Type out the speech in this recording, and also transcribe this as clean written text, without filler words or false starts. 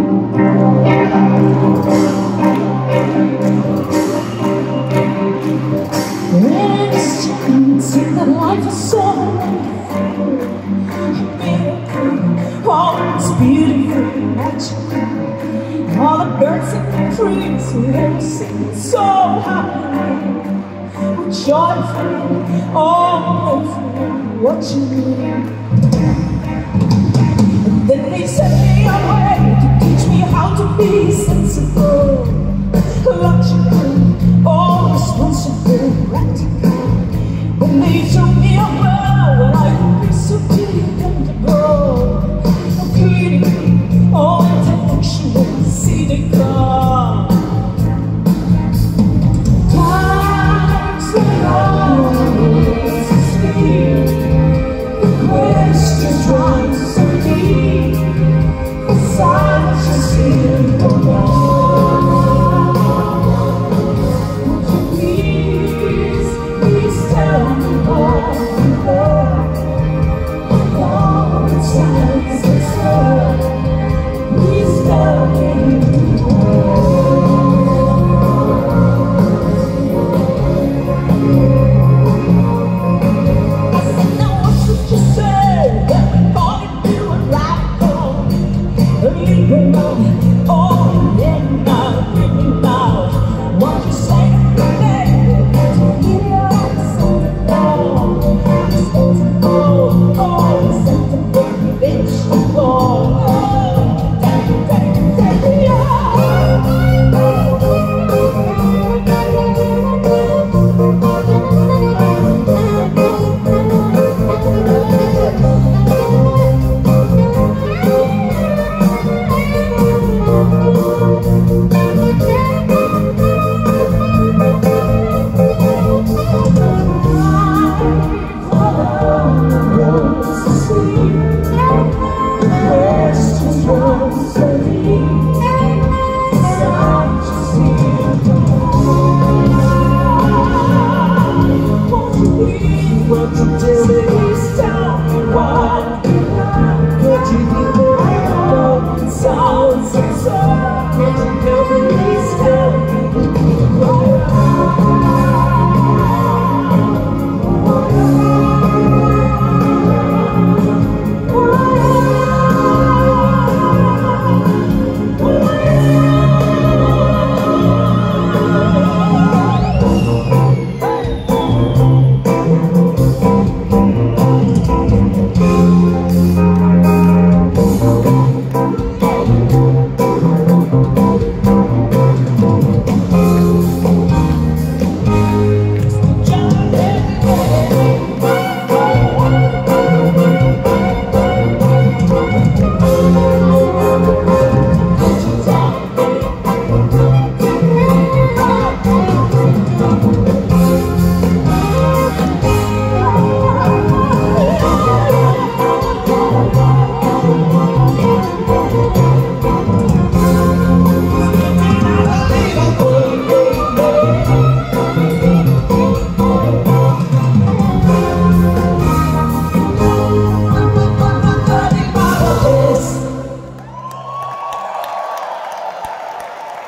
Life is so beautiful, oh, it's beautiful, magical. All the birds in the trees, they're singing so happy, joyful, oh, what you need. And then they sent me away to teach me how to be sensible, logical, oh, responsible, practical. When they told me about what I could be so dependable, so clean, oh, intellectual, see the God. Times when always sleep, the questions rise so deep, the silence is here for more. What you do, please tell me what you like. Could you give me a sound, so